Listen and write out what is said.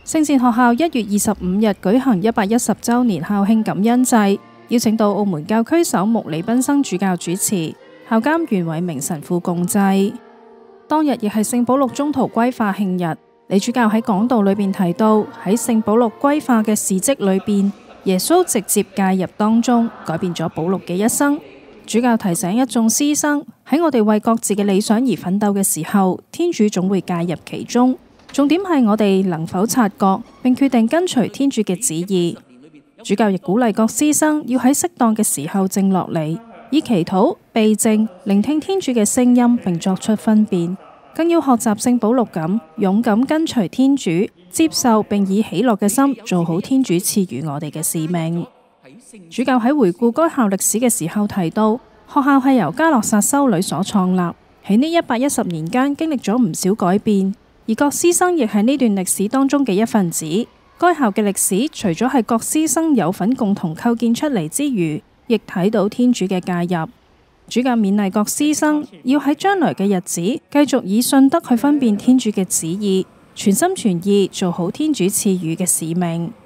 聖善學校1月25日舉行110週年校慶感恩祭，邀請到澳門教區首牧李賓生主教主持，校監袁偉明神父共祭。當日亦係聖保祿宗徒歸化慶日，李主教喺講道裏邊提到，喺聖保祿歸化嘅事蹟裏邊，耶穌直接介入當中，改變咗保祿嘅一生。主教提醒一眾師生，喺我哋為各自嘅理想而奮鬥嘅時候，天主總會介入其中。重點係我哋能否察覺並決定跟隨天主嘅旨意。主教亦鼓勵各師生要喺適當嘅時候靜落嚟，以祈禱、避靜、聆聽天主嘅聲音，並作出分辨。更要學習聖保祿咁勇敢跟隨天主，接受並以喜樂嘅心做好天主賜予我哋嘅使命。主教喺回顧該校歷史嘅時候提到，學校係由嘉諾撒修女所創立，喺呢110年間經歷咗唔少改變。而各師生亦係呢段歷史當中嘅一份子。該校嘅歷史除咗係各師生有份共同構建出嚟之餘，亦睇到天主嘅介入。主教勉勵各師生要喺將來嘅日子繼續以信德去分辨天主嘅旨意，全心全意做好天主賜予嘅使命。